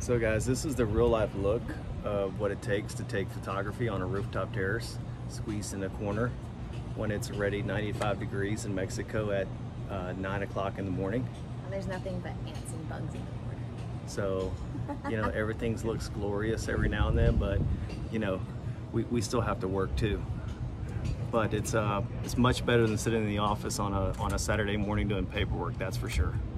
So guys, this is the real life look of what it takes to take photography on a rooftop terrace, squeezed in a corner when it's already 95 degrees in Mexico at 9 o'clock in the morning. And there's nothing but ants and bugs in the corner. So, everything looks glorious every now and then, but we still have to work too. But it's much better than sitting in the office on a Saturday morning doing paperwork, that's for sure.